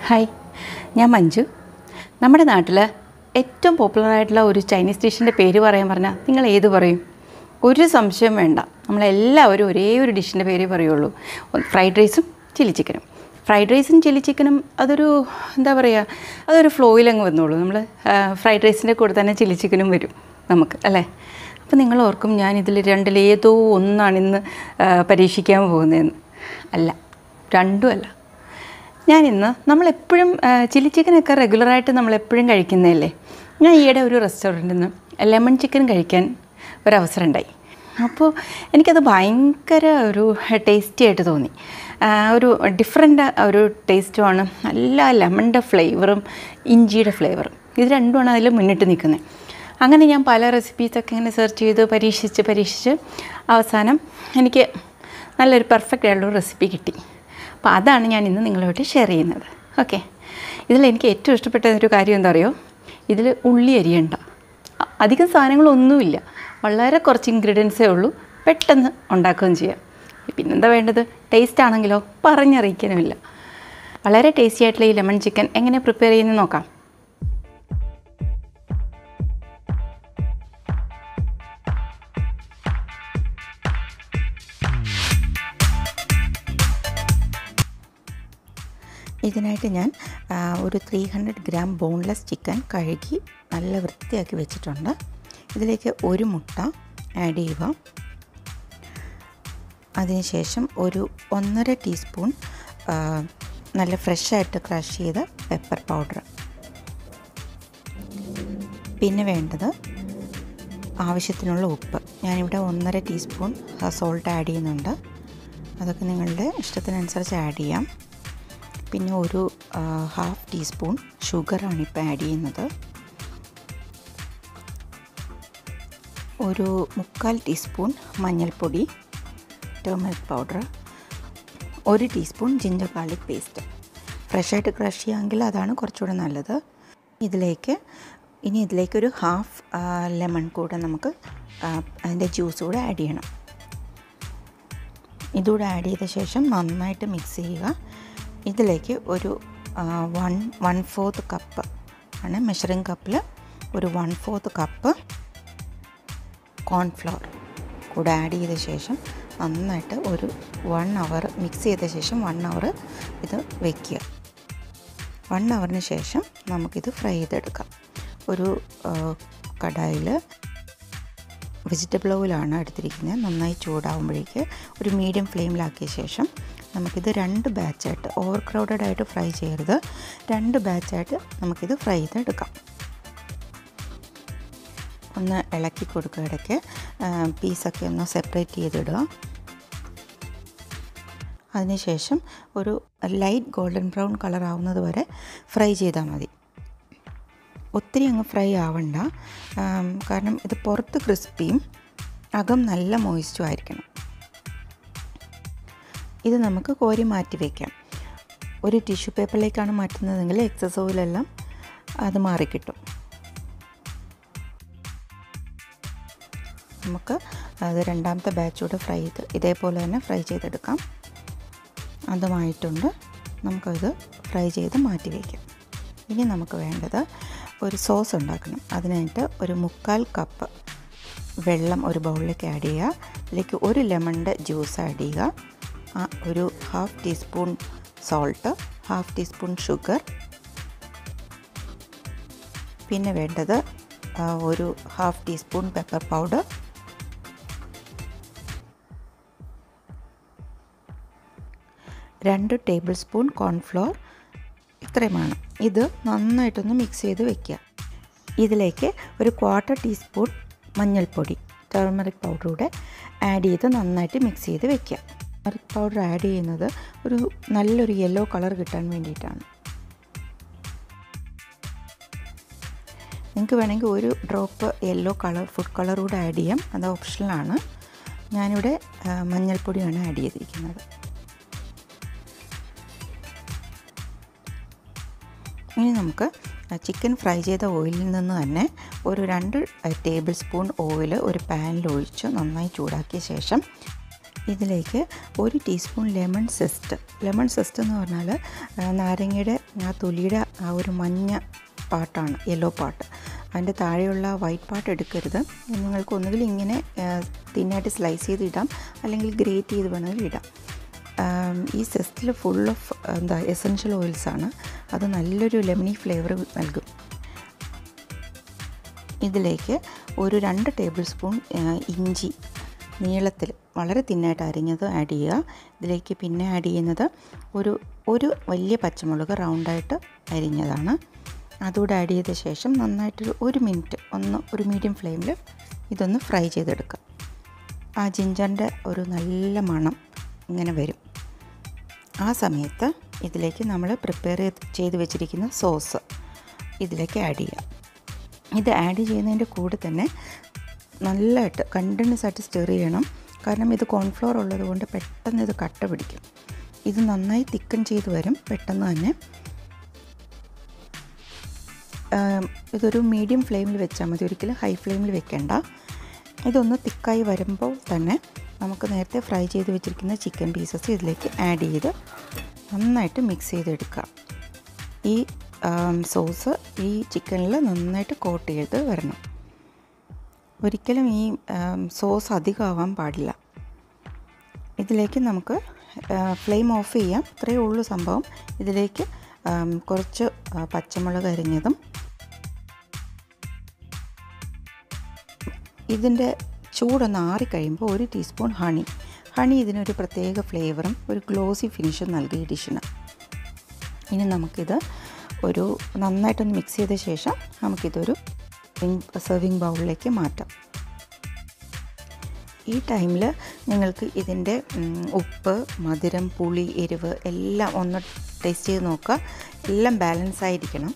Hi, ഞാൻ മഞ്ജു. നമ്മുടെ നാട്ടിൽ ഏറ്റവും പോപ്പുലറായിട്ടുള്ള ഒരു ചൈനീസ് ഡിഷിൻ്റെ പേര് പറയാൻ പറഞ്ഞാൽ നിങ്ങൾ ഏത് പറയും? ഒരു സംശയം വേണ്ട, നമ്മളെല്ലാവരും ഒരേ ഒരു ഡിഷിൻ്റെ പേരേ പറയുള്ളൂ. ഫ്രൈഡ് റൈസും ചില്ലി ചിക്കനും. ഫ്രൈഡ് റൈസും ചില്ലി ചിക്കനും അതൊരു എന്താ പറയുക, അതൊരു ഫ്ലോയിലങ്ങ് വന്നോളൂ. നമ്മൾ ഫ്രൈഡ് റൈസിൻ്റെ കൂടെ തന്നെ ചില്ലി ചിക്കനും വരും നമുക്ക്, അല്ലേ? അപ്പോൾ നിങ്ങൾ ഓർക്കും ഞാനിതിൽ രണ്ടിലേതോ ഒന്നാണിന്ന് പരീക്ഷിക്കാൻ പോകുന്നതെന്ന്. അല്ല, രണ്ടും അല്ല. ഞാനിന്ന് നമ്മളെപ്പോഴും ചില്ലി ചിക്കനൊക്കെ റെഗുലറായിട്ട് നമ്മളെപ്പോഴും കഴിക്കുന്നതല്ലേ. ഞാൻ ഈയിടെ ഒരു റെസ്റ്റോറൻറ്റിൽ നിന്ന് ലെമൺ ചിക്കൻ കഴിക്കാൻ ഒരവസരം ഉണ്ടായി. അപ്പോൾ എനിക്കത് ഭയങ്കര ഒരു ടേസ്റ്റി ആയിട്ട് തോന്നി. ഒരു ഡിഫറെൻ്റ് ഒരു ടേസ്റ്റുമാണ്. നല്ല ലെമണിൻ്റെ ഫ്ലേവറും ഇഞ്ചിയുടെ ഫ്ലേവറും, ഇത് രണ്ടുമാണ് അതിൽ മുന്നിട്ട് നിൽക്കുന്നത്. അങ്ങനെ ഞാൻ പല റെസിപ്പീസൊക്കെ ഇങ്ങനെ സെർച്ച് ചെയ്ത് പരീക്ഷിച്ച് അവസാനം എനിക്ക് നല്ലൊരു പെർഫെക്റ്റ് ആയിട്ടുള്ള റെസിപ്പി കിട്ടി. അപ്പോൾ അതാണ് ഞാൻ ഇന്ന് നിങ്ങളോട് ഷെയർ ചെയ്യുന്നത്. ഓക്കെ, ഇതിലെനിക്ക് ഏറ്റവും ഇഷ്ടപ്പെട്ട ഒരു കാര്യം എന്താ പറയുക, ഇതിൽ ഉള്ളി അരിയണ്ട, അധികം സാധനങ്ങളൊന്നുമില്ല, വളരെ കുറച്ച് ഇൻഗ്രീഡിയൻസേ ഉള്ളൂ, പെട്ടെന്ന് ഉണ്ടാക്കുകയും ചെയ്യാം. പിന്നെന്താ വേണ്ടത്, ടേസ്റ്റ് ആണെങ്കിലോ പറഞ്ഞറിയിക്കാനുമില്ല. വളരെ ടേസ്റ്റി ആയിട്ടുള്ള ഈ ലെമൺ ചിക്കൻ എങ്ങനെ പ്രിപ്പയർ ചെയ്യുന്നത് നോക്കാം. ഇതിനായിട്ട് ഞാൻ ഒരു 300 ഗ്രാം ബോൺലെസ് ചിക്കൻ കഴുകി നല്ല വൃത്തിയാക്കി വെച്ചിട്ടുണ്ട്. ഇതിലേക്ക് ഒരു മുട്ട ആഡ് ചെയ്യുക. അതിനുശേഷം ഒരു 1.5 ടീസ്പൂൺ നല്ല ഫ്രഷായിട്ട് ക്രഷ് ചെയ്ത പെപ്പർ പൗഡർ. പിന്നെ വേണ്ടത് ആവശ്യത്തിനുള്ള ഉപ്പ്. ഞാനിവിടെ 1.5 ടീസ്പൂൺ സോൾട്ട് ആഡ് ചെയ്യുന്നുണ്ട്. അതൊക്കെ നിങ്ങളുടെ ഇഷ്ടത്തിനനുസരിച്ച് ആഡ് ചെയ്യാം. പിന്നെ ഒരു 1/2 ടീസ്പൂൺ ഷുഗറാണ് ഇപ്പോൾ ആഡ് ചെയ്യുന്നത്. ഒരു 3/4 ടീസ്പൂൺ മഞ്ഞൾപ്പൊടി, turmeric powder, 1 teaspoon ginger garlic paste. ഫ്രഷായിട്ട് ക്രഷ് ചെയ്യാമെങ്കിൽ അതാണ് കുറച്ചുകൂടെ നല്ലത്. ഇതിലേക്കൊരു 1/2 ലെമൺ കൂടെ നമുക്ക് അതിൻ്റെ ജ്യൂസ് കൂടെ ആഡ് ചെയ്യണം. ഇതുകൂടെ ആഡ് ചെയ്ത ശേഷം നന്നായിട്ട് മിക്സ് ചെയ്യുക. ഇതിലേക്ക് ഒരു 1/4 കപ്പ് ആണ്, മെഷറിംഗ് കപ്പിൽ ഒരു 1/4 കപ്പ് കോൺഫ്ലവർ കൂടെ ആഡ് ചെയ്ത ശേഷം നന്നായിട്ട് ഒരു 1 അവർ മിക്സ് ചെയ്ത ശേഷം 1 അവർ ഇത് വയ്ക്കുക. 1 അവറിന് ശേഷം നമുക്കിത് ഫ്രൈ ചെയ്തെടുക്കാം. ഒരു കടായിൽ വെജിറ്റബിൾ ഓയിലാണ് എടുത്തിരിക്കുന്നത്. നന്നായി ചൂടാവുമ്പോഴേക്ക് ഒരു മീഡിയം ഫ്ലെയിമിലാക്കിയ ശേഷം നമുക്കിത് 2 ബാച്ചായിട്ട്, ഓവർ ക്രൗഡഡ് ആയിട്ട് ഫ്രൈ ചെയ്യരുത്, 2 ബാച്ചായിട്ട് നമുക്കിത് ഫ്രൈ ചെയ്തെടുക്കാം. ഒന്ന് ഇളക്കി കൊടുക്കുക, ഇടയ്ക്ക് പീസൊക്കെ ഒന്ന് സെപ്പറേറ്റ് ചെയ്തിടുക. അതിനുശേഷം ഒരു ലൈറ്റ് ഗോൾഡൻ ബ്രൗൺ കളർ ആവുന്നത് വരെ ഫ്രൈ ചെയ്താൽ മതി. ഒത്തിരി അങ്ങ് ഫ്രൈ ആവണ്ട, കാരണം ഇത് പുറത്ത് ക്രിസ്പിയും അകം നല്ല മോയിസ്റ്റും ആയിരിക്കണം. ഇത് നമുക്ക് കോരി മാറ്റി വയ്ക്കാം. ഒരു ടിഷ്യൂ പേപ്പറിലേക്കാണ് മാറ്റുന്നതെങ്കിൽ എക്സസ് ഓയിലെല്ലാം അത് മാറിക്കിട്ടും. നമുക്ക് അത് രണ്ടാമത്തെ ബാച്ചോടെ ഫ്രൈ ചെയ്ത് ഇതേപോലെ തന്നെ ഫ്രൈ ചെയ്തെടുക്കാം. അതുമായിട്ടുണ്ട്, നമുക്കത് ഫ്രൈ ചെയ്ത് മാറ്റി വയ്ക്കാം. ഇനി നമുക്ക് വേണ്ടത് ഒരു സോസ് ഉണ്ടാക്കണം. അതിനായിട്ട് ഒരു 3/4 കപ്പ് വെള്ളം ഒരു ബൗളിലേക്ക് ആഡ് ചെയ്യുക. അതിലേക്ക് ഒരു ലെമണിൻ്റെ ജ്യൂസ് ആഡ് ചെയ്യുക. ഒരു 1/2 ടീസ്പൂൺ സോൾട്ട്, 1/2 ടീസ്പൂൺ ഷുഗർ, പിന്നെ വേണ്ടത് ഒരു 1/2 ടീസ്പൂൺ പെപ്പർ പൗഡർ, രണ്ട് ടേബിൾ സ്പൂൺ കോൺഫ്ലോർ. ഇത്രയുമാണ്. ഇത് നന്നായിട്ടൊന്ന് മിക്സ് ചെയ്ത് വയ്ക്കുക. ഇതിലേക്ക് ഒരു 1/4 ടീസ്പൂൺ മഞ്ഞൾപ്പൊടി, ടർമറിക് പൗഡർ കൂടെ ആഡ് ചെയ്ത് നന്നായിട്ട് മിക്സ് ചെയ്ത് വയ്ക്കുക. ടർമറിക് പൗഡർ ആഡ് ചെയ്യുന്നത് ഒരു നല്ലൊരു യെല്ലോ കളർ കിട്ടാൻ വേണ്ടിയിട്ടാണ്. നിങ്ങൾക്ക് വേണമെങ്കിൽ ഒരു drop yellow colour food colour കൂടെ ആഡ് ചെയ്യാം, അത് ഓപ്ഷണലാണ്. ഞാനിവിടെ മഞ്ഞൾപ്പൊടിയാണ് ആഡ് ചെയ്തിരിക്കുന്നത്. ഇനി നമുക്ക് ചിക്കൻ ഫ്രൈ ചെയ്ത ഓയിലിൽ നിന്ന് തന്നെ ഒരു 2 ടേബിൾ സ്പൂൺ ഓയിൽ ഒരു പാനിൽ ഒഴിച്ച് നന്നായി ചൂടാക്കിയ ശേഷം ഇതിലേക്ക് 1 teaspoon lemon zest. Lemon zest എന്ന് പറഞ്ഞാൽ നാരങ്ങയുടെ ആ തൊലിയുടെ ആ ഒരു മഞ്ഞ പാർട്ടാണ്, യെല്ലോ പാർട്ട്. അതിൻ്റെ താഴെയുള്ള വൈറ്റ് പാർട്ട് എടുക്കരുത്. നിങ്ങൾക്ക് ഒന്നുകിൽ ഇങ്ങനെ തിന്നായിട്ട് സ്ലൈസ് ചെയ്ത് ഇടാം, അല്ലെങ്കിൽ ഗ്രേറ്റ് ചെയ്ത് വേണമെങ്കിൽ ഇടാം. ഈ സെസ്റ്റിൽ ഫുൾ ഓഫ് എസൻഷ്യൽ ഓയിൽസാണ്. അത് നല്ലൊരു ലെമണി ഫ്ലേവർ നൽകും. ഇതിലേക്ക് ഒരു 2 ടേബിൾ സ്പൂൺ ഇഞ്ചി നീളത്തിൽ വളരെ തിന്നായിട്ട് അരിഞ്ഞത് ആഡ് ചെയ്യുക. ഇതിലേക്ക് പിന്നെ ആഡ് ചെയ്യുന്നത് ഒരു വലിയ പച്ചമുളക് റൗണ്ടായിട്ട് അരിഞ്ഞതാണ്. അതുകൂടെ ആഡ് ചെയ്ത ശേഷം നന്നായിട്ടൊരു 1 മിനിറ്റ് ഒരു മീഡിയം ഫ്ലെയിമിൽ ഇതൊന്ന് ഫ്രൈ ചെയ്തെടുക്കുക. ആ ജിഞ്ചറിൻ്റെ ഒരു നല്ല മണം ഇങ്ങനെ വരും. ആ സമയത്ത് ഇതിലേക്ക് നമ്മൾ പ്രിപ്പയർ ചെയ്ത് വെച്ചിരിക്കുന്ന സോസ് ഇതിലേക്ക് ആഡ് ചെയ്യുക. ഇത് ആഡ് ചെയ്യുന്നതിൻ്റെ കൂടെ തന്നെ നല്ലതായിട്ട് കണ്ടിന്യൂസ് ആയിട്ട് സ്റ്റിർ ചെയ്യണം. കാരണം ഇത് കോൺഫ്ലോർ ഉള്ളത് കൊണ്ട് പെട്ടെന്ന് ഇത് കട്ട പിടിക്കും. ഇത് നന്നായി തിക്കൻ ചെയ്ത് വരും പെട്ടെന്ന് തന്നെ. ഇതൊരു മീഡിയം ഫ്ലെയിമിൽ വെച്ചാൽ മതി, ഒരിക്കലും ഹൈ ഫ്ലെയിമിൽ വെക്കേണ്ട. ഇതൊന്ന് തിക്കായി വരുമ്പോൾ തന്നെ നമുക്ക് നേരത്തെ ഫ്രൈ ചെയ്ത് വെച്ചിരിക്കുന്ന ചിക്കൻ പീസസ് ഇതിലേക്ക് ആഡ് ചെയ്ത് നന്നായിട്ട് മിക്സ് ചെയ്തെടുക്കുക. ഈ സോസ് ഈ ചിക്കനിൽ നന്നായിട്ട് കോട്ട് ചെയ്ത് വരണം. ഒരിക്കലും ഈ സോസ് അധികമാവാൻ പാടില്ല. ഇതിലേക്ക് നമുക്ക് ഫ്ലെയിം ഓഫ് ചെയ്യാം. ഇത്രയേ ഉള്ളൂ സംഭവം. ഇതിലേക്ക് കുറച്ച് പച്ചമുളക് അരിഞ്ഞതും ഇതിൻ്റെ ചൂടൊന്ന് ആറിക്കഴിയുമ്പോൾ 1 ടീസ്പൂൺ ഹണി ഇതിനൊരു പ്രത്യേക ഫ്ലേവറും ഒരു ഗ്ലോസി ഫിനിഷും നൽകി ഈ ഡിഷിന്. ഇനി നമുക്കിത് നന്നായിട്ടൊന്ന് മിക്സ് ചെയ്ത ശേഷം നമുക്കിതൊരു സെർവിങ് ബൗളിലേക്ക് മാറ്റാം. ഈ ടൈമിൽ നിങ്ങൾക്ക് ഇതിൻ്റെ ഉപ്പ്, മധുരം, പുളി, എരിവ് എല്ലാം ഒന്ന് ടേസ്റ്റ് ചെയ്ത് നോക്കുക. എല്ലാം ബാലൻസ് ആയിരിക്കണം.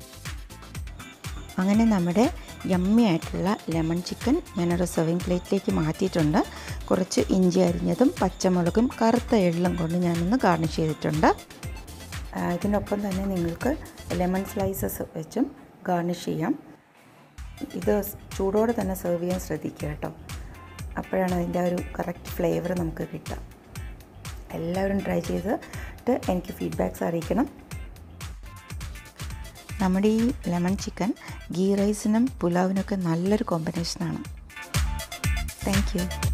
അങ്ങനെ നമ്മുടെ യമ്മി ആയിട്ടുള്ള ലെമൺ ചിക്കൻ ഞാനൊരു സെർവിങ് പ്ലേറ്റിലേക്ക് മാറ്റിയിട്ടുണ്ട്. കുറച്ച് ഇഞ്ചി അരിഞ്ഞതും പച്ചമുളകും കറുത്ത എള്ളും കൊണ്ട് ഞാനൊന്ന് ഗാർണിഷ് ചെയ്തിട്ടുണ്ട്. ഇതിനൊപ്പം തന്നെ നിങ്ങൾക്ക് ലെമൺ സ്ലൈസസ് വെച്ചും ഗാർണിഷ് ചെയ്യാം. ഇത് ചൂടോടെ തന്നെ സെർവ് ചെയ്യാൻ ശ്രദ്ധിക്കുക കേട്ടോ. അപ്പോഴാണ് അതിൻ്റെ ഒരു കറക്റ്റ് ഫ്ലേവർ നമുക്ക് കിട്ടുക. എല്ലാവരും ട്രൈ ചെയ്തിട്ട് എനിക്ക് ഫീഡ്ബാക്ക്സ് അറിയിക്കണം. നമ്മുടെ ഈ ലെമൺ ചിക്കൻ ഗീ റൈസിനും പുലാവിനൊക്കെ നല്ലൊരു കോമ്പിനേഷനാണ്. Thank U.